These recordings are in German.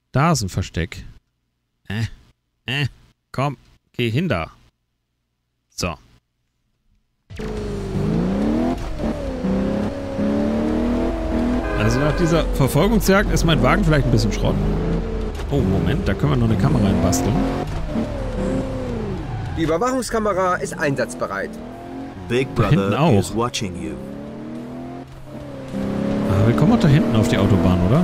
Da ist ein Versteck. Komm, geh hin da. So. Also nach dieser Verfolgungsjagd ist mein Wagen vielleicht ein bisschen Schrott. Oh, Moment, da können wir noch eine Kamera einbasteln. Die Überwachungskamera ist einsatzbereit. Big Da hinten Brother auch. is watching you. Ah, wir kommen auch da hinten auf die Autobahn, oder?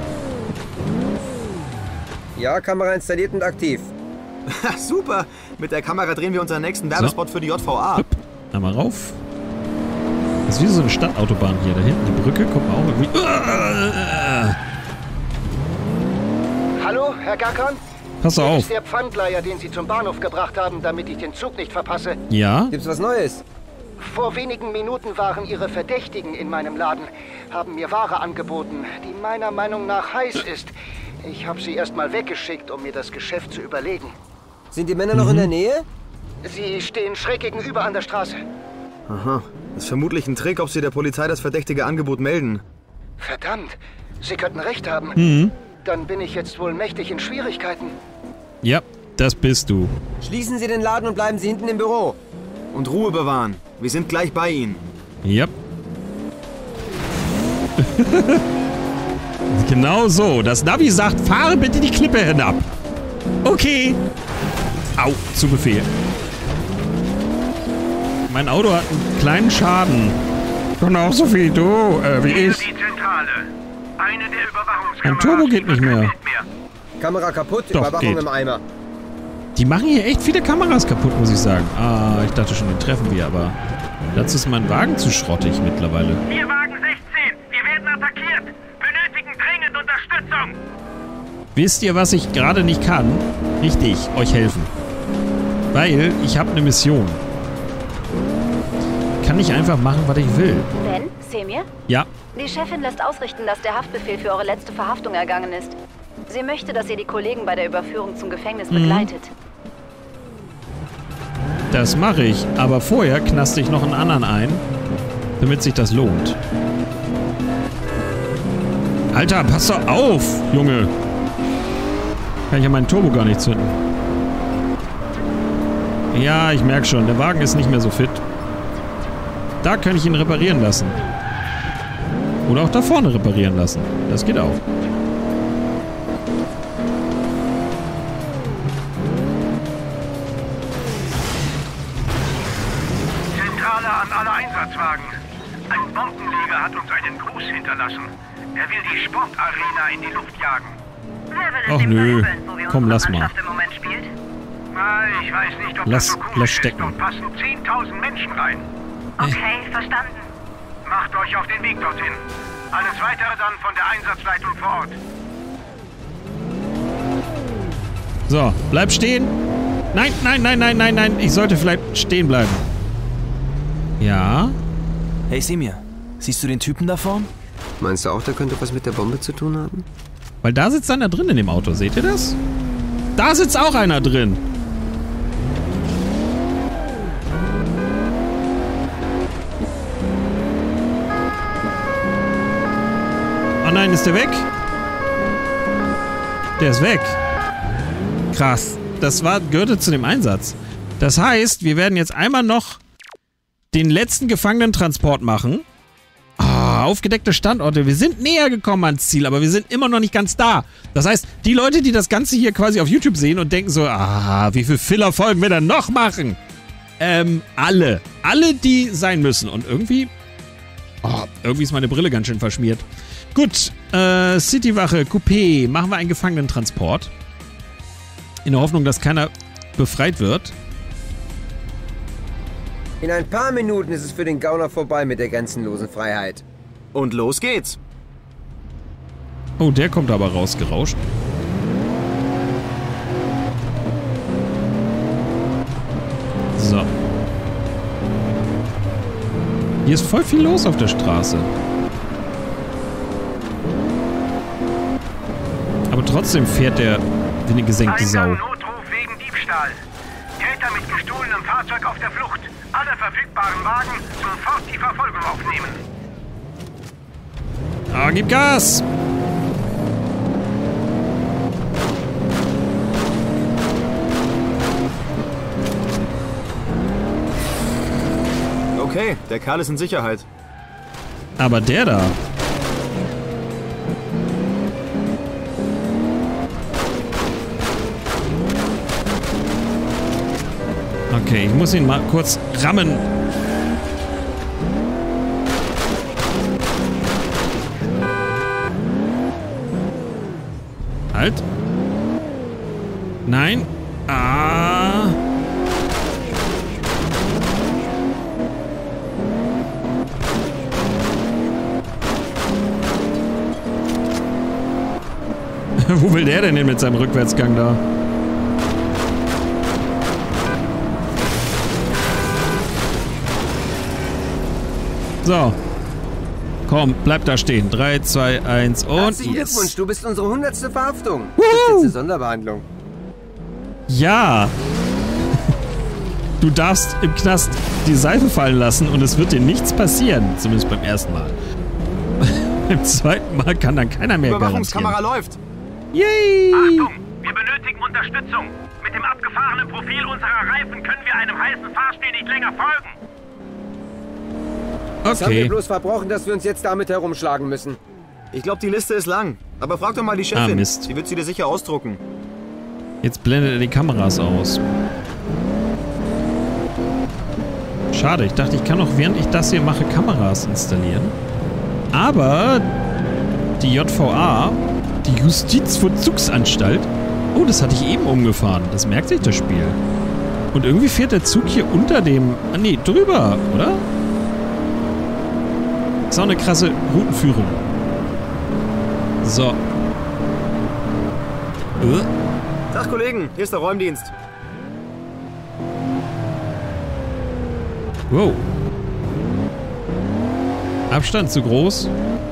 Ja, Kamera installiert und aktiv. Super! Mit der Kamera drehen wir unseren nächsten Werbespot für die JVA. Hup. Einmal rauf. Das ist wie so eine Stadtautobahn hier. Da hinten die Brücke kommt auch irgendwie... Hallo, Herr Gackern? Pass Hier auf. ist der Pfandleiher, den Sie zum Bahnhof gebracht haben, damit ich den Zug nicht verpasse. Ja? Gibt's was Neues? Vor wenigen Minuten waren Ihre Verdächtigen in meinem Laden, haben mir Ware angeboten, die meiner Meinung nach heiß ist. Ich habe sie erst mal weggeschickt, um mir das Geschäft zu überlegen. Sind die Männer noch in der Nähe? Sie stehen schräg gegenüber an der Straße. Aha. Das ist vermutlich ein Trick, ob sie der Polizei das verdächtige Angebot melden. Verdammt, Sie könnten recht haben. Dann bin ich jetzt wohl mächtig in Schwierigkeiten. Ja, das bist du. Schließen Sie den Laden und bleiben Sie hinten im Büro. Und Ruhe bewahren. Wir sind gleich bei Ihnen. Ja. Genau so. Das Navi sagt, fahre bitte die Klippe hinab. Okay. Au, zu Befehl. Mein Auto hat einen kleinen Schaden. Genau so viel du, wie ich. Die Zentrale. Eine der Überwachungskameras. Mein Turbo geht nicht mehr. Kamera kaputt, Doch, Überwachung geht. im Eimer. Die machen hier echt viele Kameras kaputt, muss ich sagen. Ah, ich dachte schon, den treffen wir, aber dazu ist mein Wagen zu schrottig mittlerweile. Wir Wagen 16. Wir werden attackiert. Benötigen dringend Unterstützung. Wisst ihr, was ich gerade nicht kann? Richtig, euch helfen. Weil ich habe eine Mission. Kann nicht einfach machen, was ich will. Ben, Semir? Ja, Die Chefin lässt ausrichten, dass der Haftbefehl für eure letzte Verhaftung ergangen ist. Sie möchte, dass ihr die Kollegen bei der Überführung zum Gefängnis begleitet. das mache ich. Aber vorher knaste ich noch einen anderen ein, damit sich das lohnt. Alter, pass doch auf, Junge. Kann ich ja meinen Turbo gar nicht zünden. Ja, ich merke schon, der Wagen ist nicht mehr so fit. Da kann ich ihn reparieren lassen. Oder auch da vorne reparieren lassen. Das geht auch. Zentrale an alle Einsatzwagen. Ein Bombenleger hat uns einen Gruß hinterlassen. Er will die Sportarena in die Luft jagen. Wer will Ach nö. Komm, lass mal. im Moment spielt? Ich weiß nicht, ob Lass- das so cool lass ist. stecken. Dort passen 10.000 Menschen rein. Okay, verstanden. Macht euch auf den Weg dorthin. Alles Weitere dann von der Einsatzleitung vor Ort. So, bleib stehen. Nein, nein, nein, nein, nein, nein. Ich sollte vielleicht stehen bleiben. Ja. Hey Semir, siehst du den Typen da vorn? Meinst du auch, der könnte was mit der Bombe zu tun haben? Weil da sitzt einer drin in dem Auto. Seht ihr das? Da sitzt auch einer drin. Oh nein, ist der weg? Der ist weg. Krass. Das gehörte zu dem Einsatz. Das heißt, wir werden jetzt einmal noch den letzten Gefangenentransport machen. Aufgedeckte Standorte. Wir sind näher gekommen ans Ziel, aber wir sind immer noch nicht ganz da. Das heißt, die Leute, die das Ganze hier quasi auf YouTube sehen und denken so, wie viele Filler-Folgen wir dann noch machen? Alle. Alle, die sein müssen. Und irgendwie ist meine Brille ganz schön verschmiert. Gut, Citywache, Coupé. Machen wir einen Gefangenentransport. In der Hoffnung, dass keiner befreit wird. In ein paar Minuten ist es für den Gauner vorbei mit der grenzenlosen Freiheit. Und los geht's. Oh, der kommt aber rausgerauscht. So. Hier ist voll viel los auf der Straße. Aber trotzdem fährt der wie eine gesenkte Sau. Eingang Notruf wegen Diebstahl. Täter mit gestohlenem Fahrzeug auf der Flucht. Alle verfügbaren Wagen sofort die Verfolgung aufnehmen. Gib Gas! Okay, der Kerl ist in Sicherheit. Aber der da... Okay, ich muss ihn mal kurz rammen. Halt. Nein. Ah. Wo will der denn hin mit seinem Rückwärtsgang da? So. Komm, bleib da stehen. 3, 2, 1 und Herzlichen yes. Glückwunsch, du bist unsere 100. Verhaftung. Das ist jetzt eine Sonderbehandlung. Ja. Du darfst im Knast die Seife fallen lassen und es wird dir nichts passieren. Zumindest beim ersten Mal. Beim zweiten Mal kann dann keiner mehr Überwachungskamera garantieren. läuft. Yay! Achtung, wir benötigen Unterstützung. Mit dem abgefahrenen Profil unserer Reifen können wir einem heißen Fahrstil nicht länger folgen. Was haben wir Okay. bloß verbrochen, dass wir uns jetzt damit herumschlagen müssen? Ich glaube, die Liste ist lang. Aber frag doch mal die Chefin. Mist. Die wird sie dir sicher ausdrucken. Jetzt blendet er die Kameras aus. Schade, ich dachte, ich kann auch während ich das hier mache Kameras installieren. Aber die JVA, die Justizvollzugsanstalt, oh, das hatte ich eben umgefahren. Das merkt sich das Spiel. Und irgendwie fährt der Zug hier unter dem... Ah, nee, drüber, oder? Ist auch eine krasse Routenführung. So. Tag, Kollegen. Hier ist der Räumdienst. Wow. Abstand zu groß.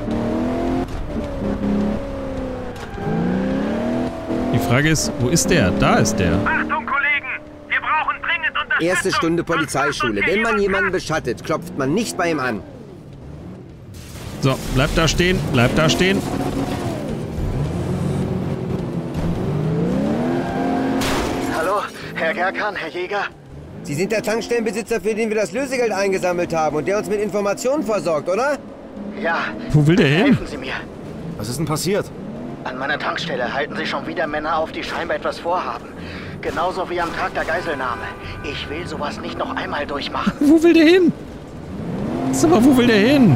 Die Frage ist, wo ist der? Da ist der. Achtung, Kollegen! Wir brauchen dringend Unterstützung. Erste Stunde Polizeischule. Wenn man jemanden beschattet, klopft man nicht bei ihm an. So, bleib da stehen, bleib da stehen. Hallo, Herr Gerkan, Herr Jäger? Sie sind der Tankstellenbesitzer, für den wir das Lösegeld eingesammelt haben und der uns mit Informationen versorgt, oder? Ja, Wo will der hin? helfen Sie mir. Was ist denn passiert? An meiner Tankstelle halten sich schon wieder Männer auf, die scheinbar etwas vorhaben. Genauso wie am Tag der Geiselnahme. Ich will sowas nicht noch einmal durchmachen. Wo will der hin? Sag mal, wo will der hin?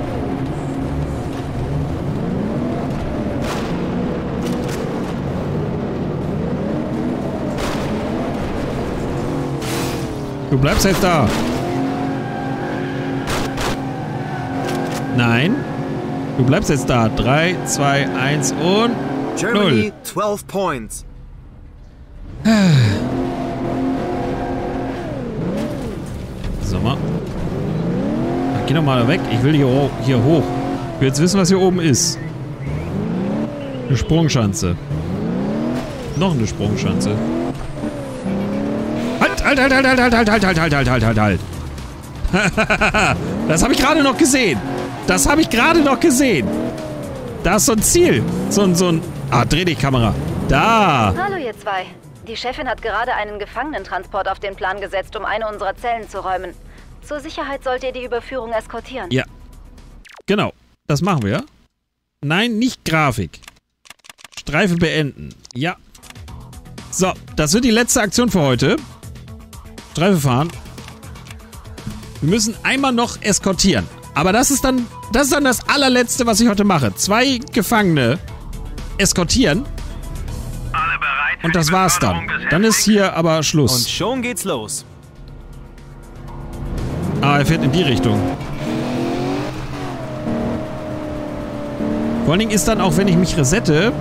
Du bleibst jetzt da. Nein. Du bleibst jetzt da. 3, 2, 1 und... Germany, 12 points. Sag mal. Geh doch mal weg. Ich will hier hoch. Ich will jetzt wissen, was hier oben ist. Eine Sprungschanze. Noch eine Sprungschanze. Halt. Das habe ich gerade noch gesehen. Das habe ich gerade noch gesehen. Da ist so ein Ziel. So ein... Ah, dreh dich, Kamera. Da. Hallo ihr zwei. Die Chefin hat gerade einen Gefangenentransport auf den Plan gesetzt, um eine unserer Zellen zu räumen. Zur Sicherheit sollt ihr die Überführung eskortieren. Ja. Genau. Das machen wir. Nein, nicht Grafik. Streife beenden. Ja. So, das wird die letzte Aktion für heute. Streife fahren. Wir müssen einmal noch eskortieren. Aber das ist dann das allerletzte, was ich heute mache. 2 Gefangene eskortieren. Alle bereit für Und das die war's dann. Beförderung des Dann ist hier aber Und Schluss. schon geht's los. Ah, er fährt in die Richtung. Vor allen Dingen ist dann auch, wenn ich mich resette...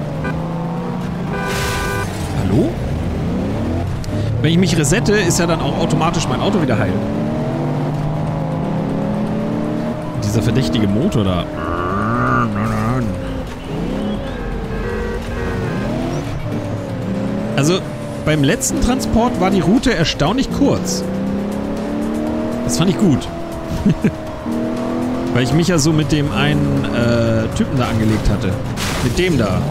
Hallo? Wenn ich mich resette, ist ja dann auch automatisch mein Auto wieder heil. Dieser verdächtige Motor da. Also, beim letzten Transport war die Route erstaunlich kurz. Das fand ich gut. Weil ich mich ja so mit dem einen Typen da angelegt hatte. Mit dem da.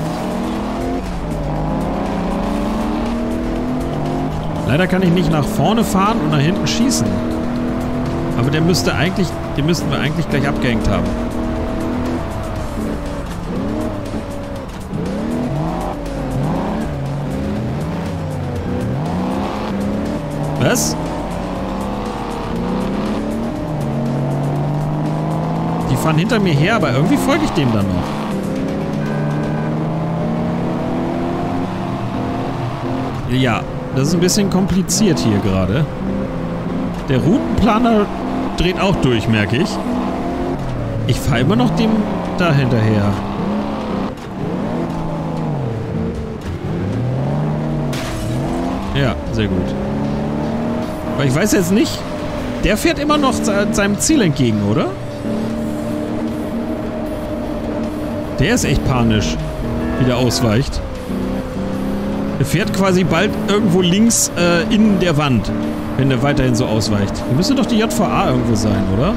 Leider kann ich nicht nach vorne fahren und nach hinten schießen. Aber den müssten wir eigentlich gleich abgehängt haben. Was? Die fahren hinter mir her, aber irgendwie folge ich dem dann noch. Ja, das ist ein bisschen kompliziert hier gerade. Der Routenplaner dreht auch durch, merke ich. Ich fahre immer noch dem da hinterher. Ja, sehr gut. Aber ich weiß jetzt nicht, der fährt immer noch seinem Ziel entgegen, oder? Der ist echt panisch, wie der ausweicht. Er fährt quasi bald irgendwo links in der Wand, wenn der weiterhin so ausweicht. Hier müsste doch die JVA irgendwo sein, oder?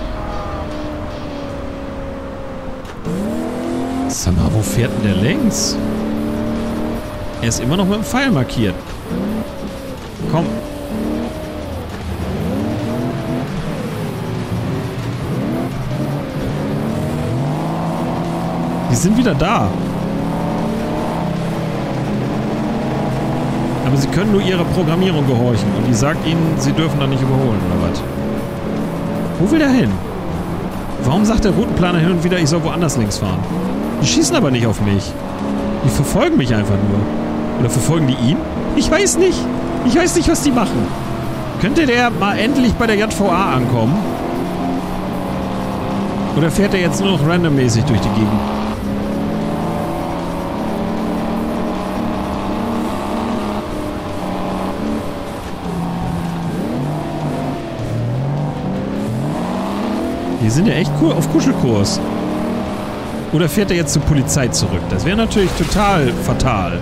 Sag mal, wo fährt denn der längs? Er ist immer noch mit dem Pfeil markiert. Komm. Die sind wieder da. Aber sie können nur ihrer Programmierung gehorchen. Und die sagt ihnen, sie dürfen da nicht überholen, oder was? Wo will der hin? Warum sagt der Routenplaner hin und wieder, ich soll woanders links fahren? Die schießen aber nicht auf mich. Die verfolgen mich einfach nur. Oder verfolgen die ihn? Ich weiß nicht. Ich weiß nicht, was die machen. Könnte der mal endlich bei der JVA ankommen? Oder fährt er jetzt nur noch randommäßig durch die Gegend? Die sind ja echt cool auf Kuschelkurs. Oder fährt er jetzt zur Polizei zurück? Das wäre natürlich total fatal.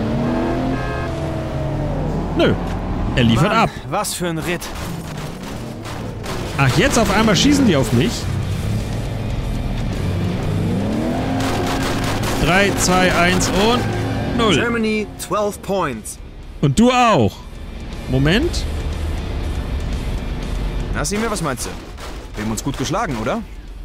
Nö. Er liefert Mann, ab. Was für ein Ritt. Ach, jetzt auf einmal schießen die auf mich? 3, 2, 1 und 0. Germany, 12 points. Und du auch. Moment. Na, Simir, was meinst du? Wir haben uns gut geschlagen, oder?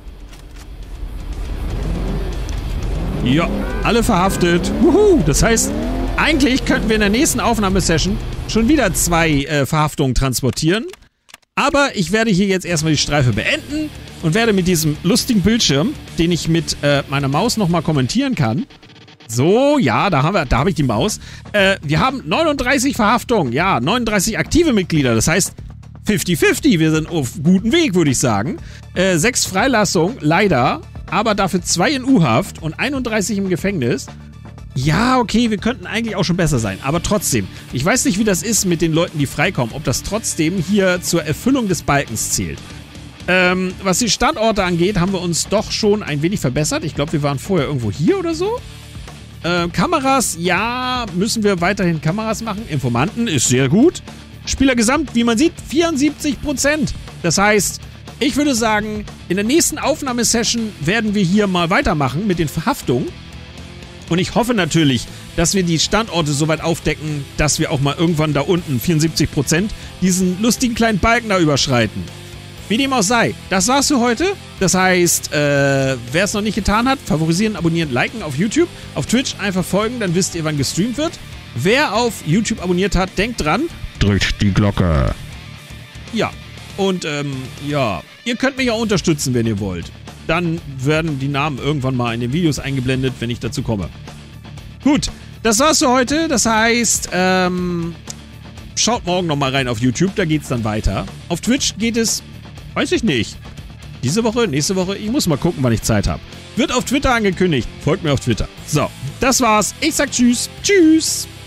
Ja, alle verhaftet. Wuhu. Das heißt, eigentlich könnten wir in der nächsten Aufnahmesession schon wieder 2 Verhaftungen transportieren. Aber ich werde hier jetzt erstmal die Streife beenden und werde mit diesem lustigen Bildschirm, den ich mit meiner Maus nochmal kommentieren kann. So, ja, da habe ich die Maus. Wir haben 39 Verhaftungen, ja, 39 aktive Mitglieder. Das heißt 50-50. Wir sind auf gutem Weg, würde ich sagen. 6 Freilassungen, leider. Aber dafür 2 in U-Haft und 31 im Gefängnis. Ja, okay, wir könnten eigentlich auch schon besser sein. Aber trotzdem, ich weiß nicht, wie das ist mit den Leuten, die freikommen. Ob das trotzdem hier zur Erfüllung des Balkens zählt. Was die Standorte angeht, haben wir uns doch schon ein wenig verbessert. Ich glaube, wir waren vorher irgendwo hier oder so. Kameras, ja, müssen wir weiterhin Kameras machen. Informanten ist sehr gut. Spielergesamt, wie man sieht, 74%. Das heißt, ich würde sagen, in der nächsten Aufnahmesession werden wir hier mal weitermachen mit den Verhaftungen. Und ich hoffe natürlich, dass wir die Standorte so weit aufdecken, dass wir auch mal irgendwann da unten, 74%, diesen lustigen kleinen Balken da überschreiten. Wie dem auch sei, das war's für heute. Das heißt, wer es noch nicht getan hat, favorisieren, abonnieren, liken auf YouTube. Auf Twitch einfach folgen, dann wisst ihr, wann gestreamt wird. Wer auf YouTube abonniert hat, denkt dran. Drückt die Glocke. Ja, und ja, ihr könnt mich auch unterstützen, wenn ihr wollt. Dann werden die Namen irgendwann mal in den Videos eingeblendet, wenn ich dazu komme. Gut, das war's für heute. Das heißt, schaut morgen nochmal rein auf YouTube, da geht's dann weiter. Auf Twitch geht es, weiß ich nicht. Diese Woche, nächste Woche, ich muss mal gucken, wann ich Zeit habe. Wird auf Twitter angekündigt. Folgt mir auf Twitter. So, das war's. Ich sag Tschüss. Tschüss.